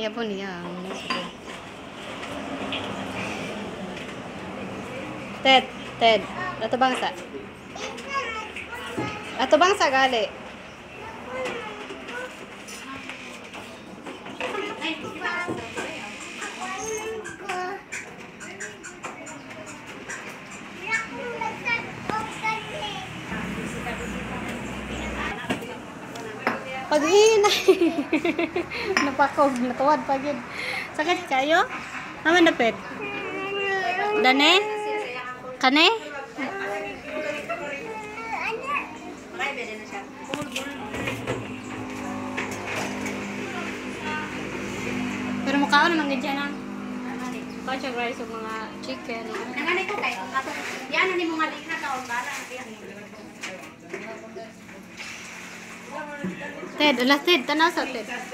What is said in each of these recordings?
yabo niya. Ted. Ato bangsa. Ato bangsa gali. Pag-inay. Napakog, natuwad pagid. Sakit kayo? Naman dapit. Dane? Kane? Pero mukhaon naman ganyan na. Kacang rice o mga chicken. Nanganay ko kayo. Yan, hindi mo nga di na kaon. Bala. Ted, alas Ted, tanaw sa Ted. Na,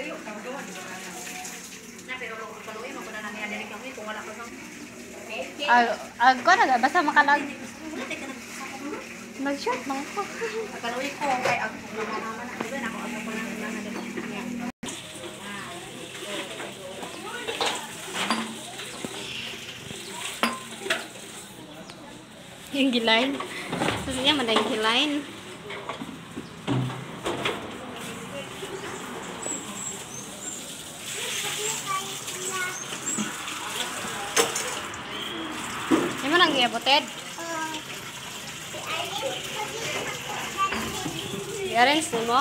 pero paluin mo ko na nangyari dali kami kung wala ko sa... Ko na, basta makalag. Nag-shot lang ko. Paluin ko kay ako mama na. Diba na ako ko na nangyari. Yung gilain. Tapos niya, madang gilain. Yung mo nang giyaboted? I-arrange mo?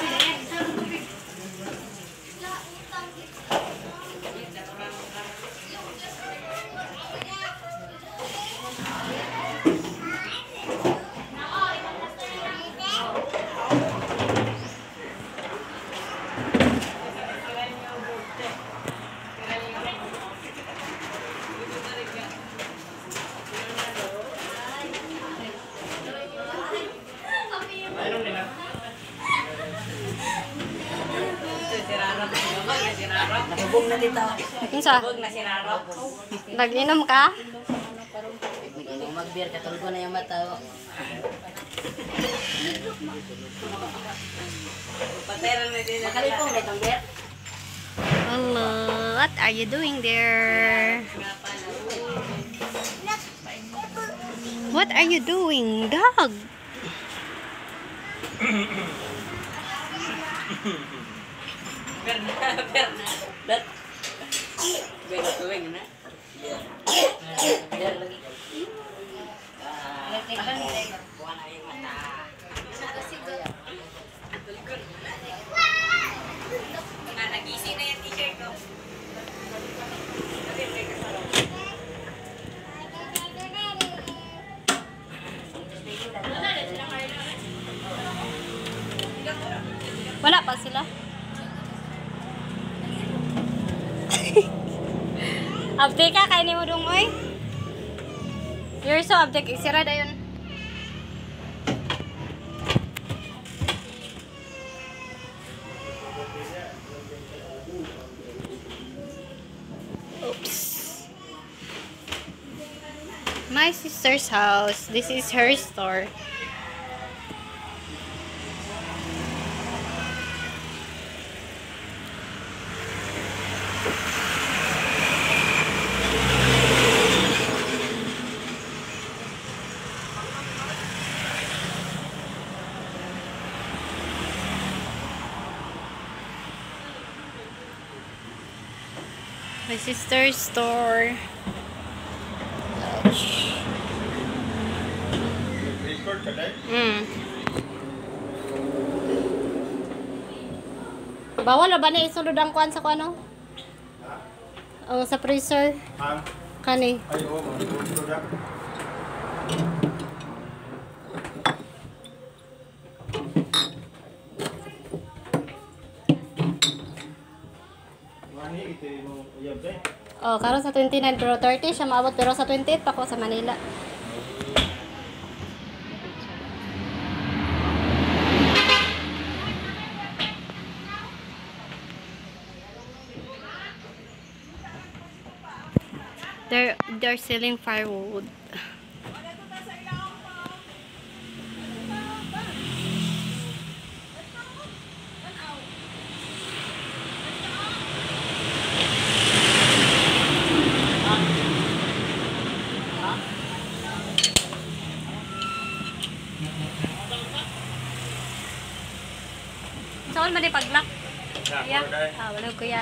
Nakabong na dito. Kinsa? Nakabong na si Raro. Nag-inom ka? Mag-beer, katulgo na yung mata. Pateran na din. Makalipong na itong beer. Hello, what are you doing there? What are you doing, dog? Bernard. Beno tuwing na. Beer lagi. Buwan na yung mata. Nagising na yung t-shirt ko. Wala pa sila. Update ka, kainin mo dong, oy. You're so update. Isira na yun. Oops. My sister's house. This is her store. My sister's store. Ouch. Bawal ba na isulod ang kuan sa kuano? Sa freezer. Kani. Ay, oo, mag-sulod na. Oh, karon sa 29 pero 30 siya maabot pero sa 28 pa ko sa Manila. They're selling firewood. Saan man di paglock? Kuya. Wala kuya.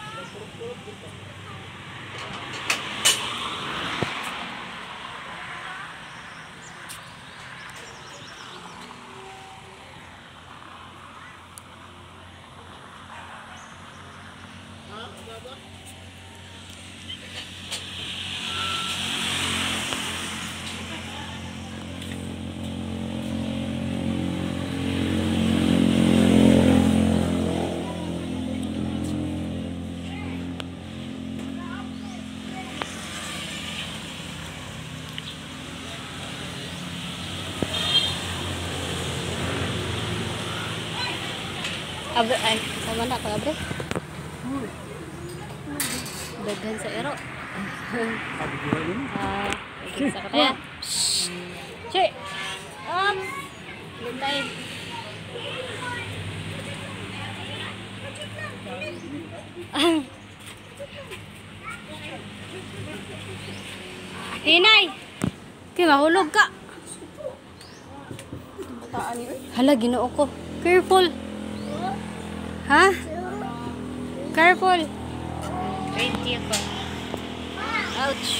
Abre, ay, sama na ka, abre. Daghan sa ero. Sa kataya. Che! Up! Lintay. Hinay! Kaya mahulog ka. Hala, ginoo ko. Careful. Ha? Careful. 20 ako. Ouch.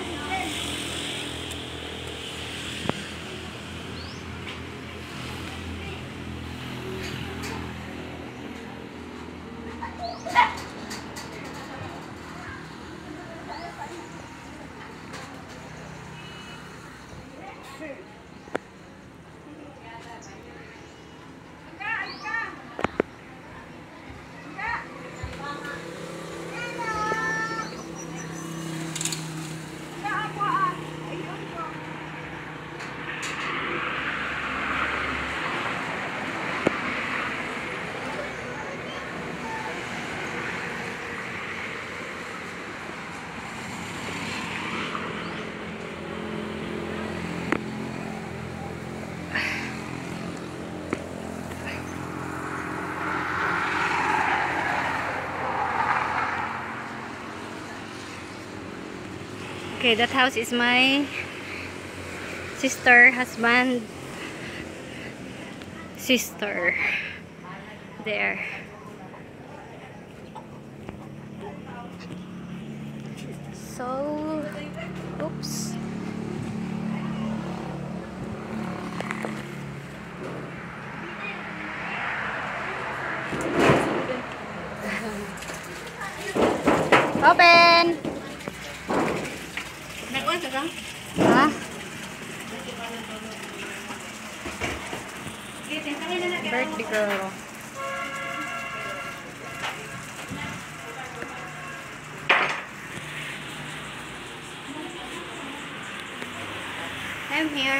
Okay, that house is my sister, husband, sister. There. So, oops. Open! Ha? Birthday girl. I'm here.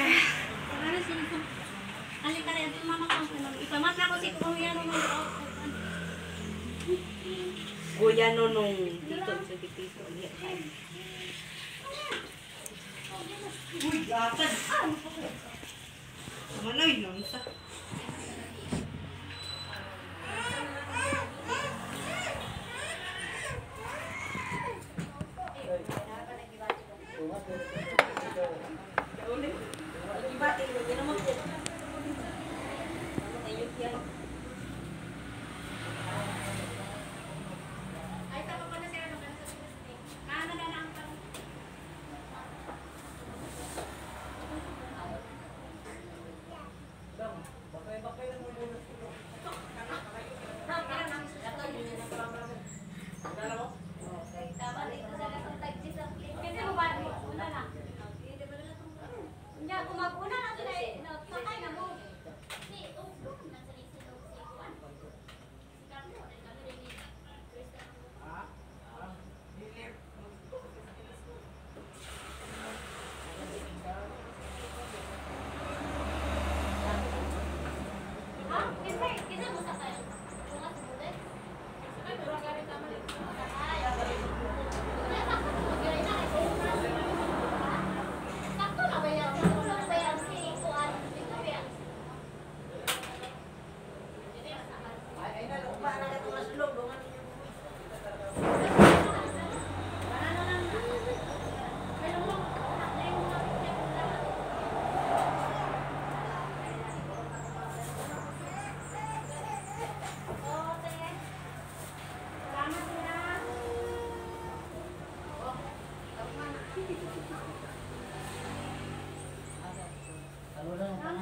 Kuya nung dito sa dito. Uy, gatad. Manoy nung sa. wala.